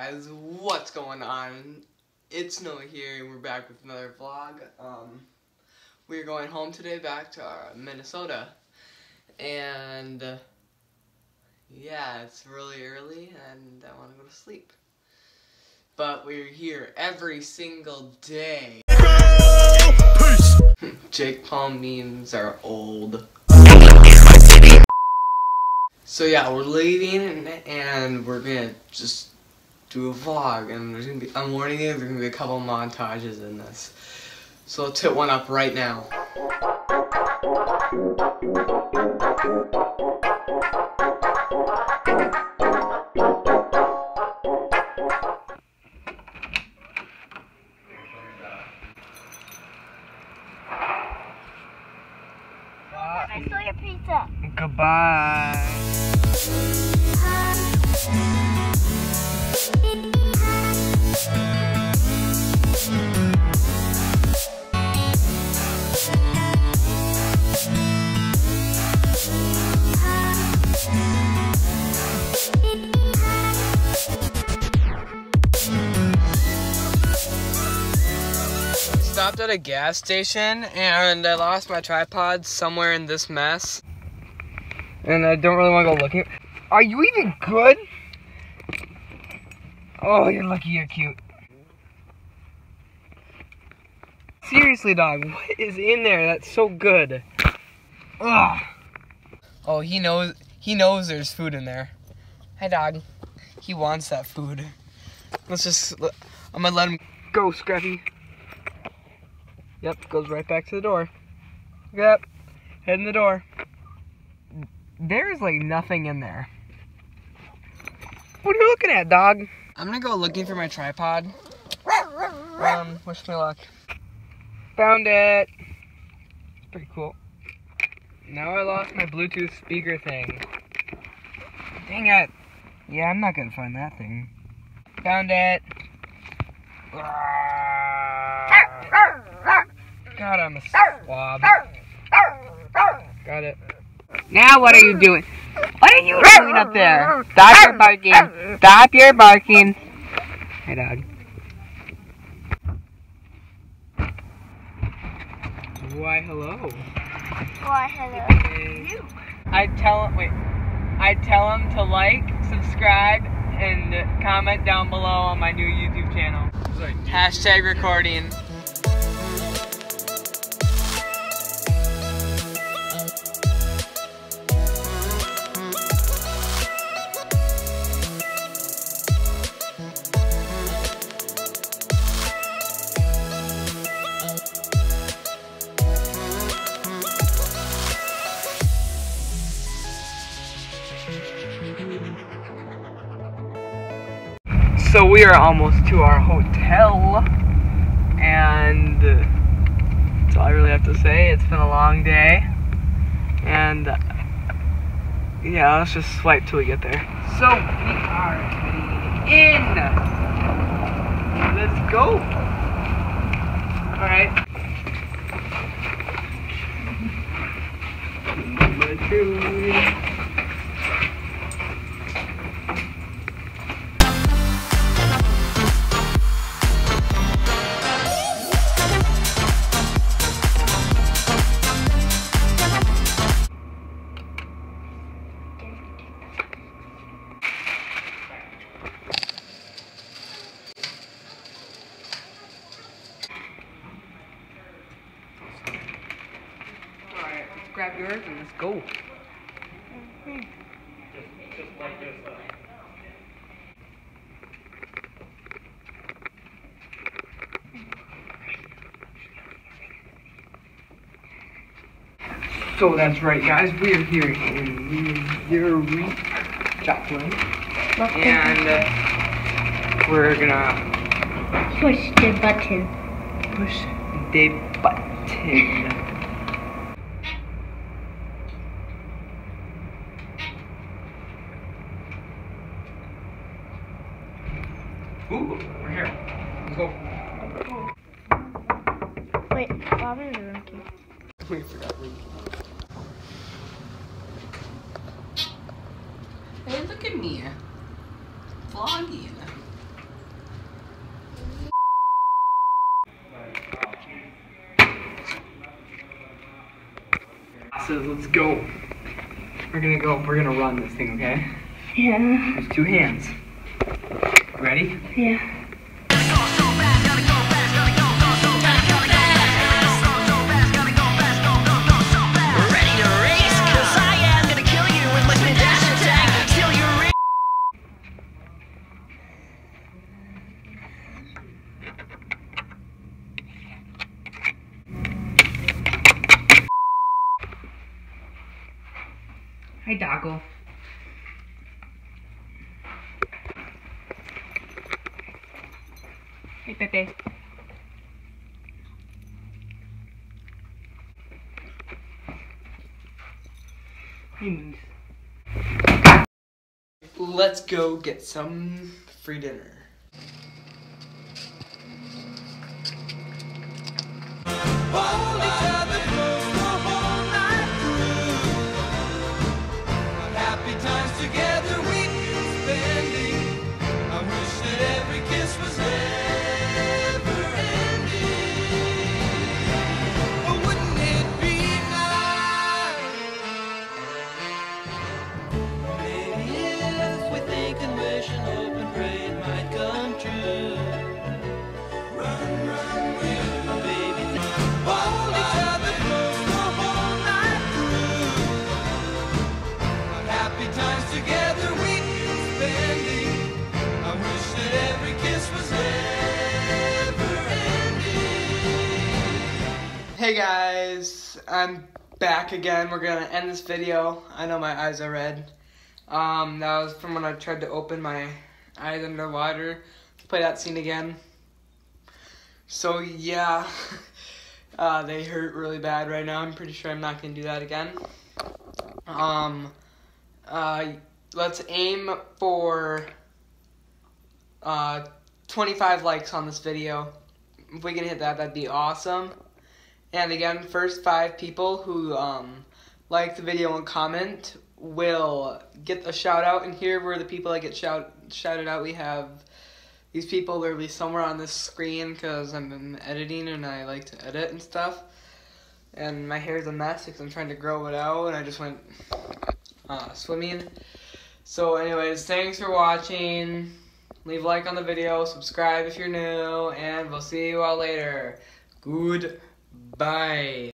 guys, what's going on? It's Noah here, and we're back with another vlog. We're going home today, back to Minnesota, and yeah, it's really early, and I want to go to sleep. But we're here every single day. Jake Paul memes are old. So yeah, we're leaving, and we're gonna just do a vlog, and there's gonna be, I'm warning you, there's gonna be a couple montages in this. So let's hit one up right now. I stole your pizza. Goodbye. Stopped at a gas station and I lost my tripod somewhere in this mess. And I don't really want to go looking. Are you even good? Oh, you're lucky you're cute. Seriously, dog, what is in there that's so good? Ugh. Oh, he knows there's food in there. Hi, dog. He wants that food. I'm gonna let him go, Scruffy. Yep, goes right back to the door. Yep, head in the door. There's like nothing in there. What are you looking at, dog? I'm gonna go looking for my tripod. Wish me luck. Found it. It's pretty cool. Now I lost my Bluetooth speaker thing. Dang it. Yeah, I'm not gonna find that thing. Found it. God, I'm a slob. Got it. Now what are you doing? What are you doing up there? Stop your barking. Stop your barking. Hey, dog. Why, hello. Why, hello. Hey. I'd tell him to like, subscribe, and comment down below on my new YouTube channel. Hashtag recording. So we are almost to our hotel, and that's all I really have to say. It's been a long day, and yeah, let's just swipe till we get there. So we are in. Let's go. All right. Grab yours and let's go. Just like this. So that's right, guys. We are here in Missouri, Joplin, and we're gonna Push the button. Push the button. Ooh, we're here. Let's go. Wait, Robin's room key. We forgot room key. Hey, look at me. Vlogging. glasses. Let's go. We're gonna run this thing, okay? Yeah. There's 2 hands. Ready? Yeah. Hi, Doggo. Hey, Pepe. Hey, Moose. Let's go get some free dinner. Hold each other close the whole night through. Happy times together we keep spending. I wish that every kiss was never ending. Oh, wouldn't it be nice? Maybe if we think and wish and hope and pray it might come true. Run, run, we'll baby. Hold each other close the whole night through. Happy times together we keep spending. I wish that every kiss was never ending. Hey guys, I'm back again. We're gonna end this video. I know my eyes are red. That was from when I tried to open my eyes underwater. Let's play that scene again. So yeah, they hurt really bad right now. I'm pretty sure I'm not gonna do that again. Let's aim for 25 likes on this video. If we can hit that, that'd be awesome. And again, first 5 people who like the video and comment will get a shout out. And here were the people that get shouted out. We have these people literally somewhere on this screen because I'm editing and I like to edit and stuff. And my hair's a mess because I'm trying to grow it out and I just went swimming. So anyways, thanks for watching. Leave a like on the video, subscribe if you're new, and we'll see you all later. Goodbye.